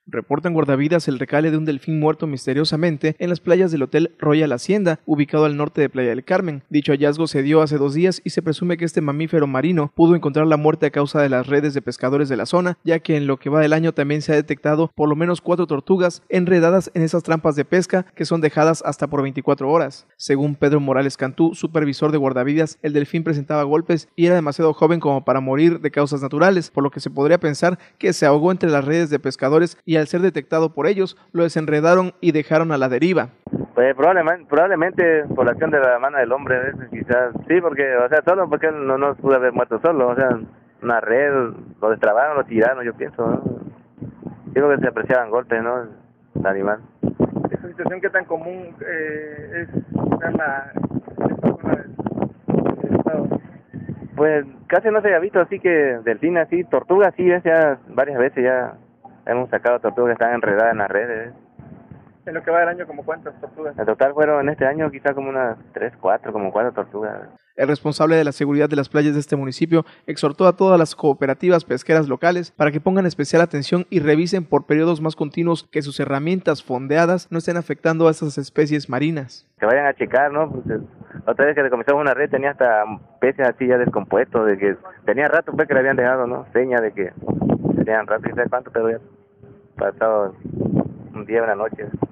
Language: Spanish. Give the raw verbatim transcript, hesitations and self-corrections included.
Reportan guardavidas el recale de un delfín muerto misteriosamente en las playas del Hotel Royal Hacienda, ubicado al norte de Playa del Carmen. Dicho hallazgo se dio hace dos días y se presume que este mamífero marino pudo encontrar la muerte a causa de las redes de pescadores de la zona, ya que en lo que va del año también se ha detectado por lo menos cuatro tortugas enredadas en esas trampas de pesca que son dejadas hasta por veinticuatro horas. Según Pedro Morales Cantú, supervisor de guardavidas, el delfín presentaba golpes y era demasiado joven como para morir de causas naturales, por lo que se podría pensar que se ahogó entre las redes de pescadores y al ser detectado por ellos, lo desenredaron y dejaron a la deriva. Pues probablemente, probablemente por la acción de la mano del hombre, quizás, sí, porque, o sea, solo porque él no, no pudo haber muerto solo, o sea, una red, lo destrabaron, lo tiraron, yo pienso, ¿no? Digo que se apreciaban golpes, ¿no? El animal. ¿Esa situación qué tan común eh, es en la, en esta zona del, del estado? Pues casi no se había visto, así que delfines, así, tortugas, sí, ya varias veces ya hemos sacado tortugas que están enredadas en las redes. En lo que va del año, ¿como cuántas tortugas? En total fueron en este año quizá como unas tres, cuatro, como cuatro tortugas. El responsable de la seguridad de las playas de este municipio exhortó a todas las cooperativas pesqueras locales para que pongan especial atención y revisen por periodos más continuos que sus herramientas fondeadas no estén afectando a estas especies marinas. Que vayan a checar, ¿no? Porque otra vez que le comenzamos una red tenía hasta peces así ya descompuestos, de que tenía rato pues que le habían dejado, ¿no? Seña de que tenían rato y no sé cuánto, pero ya pasado un día, una noche.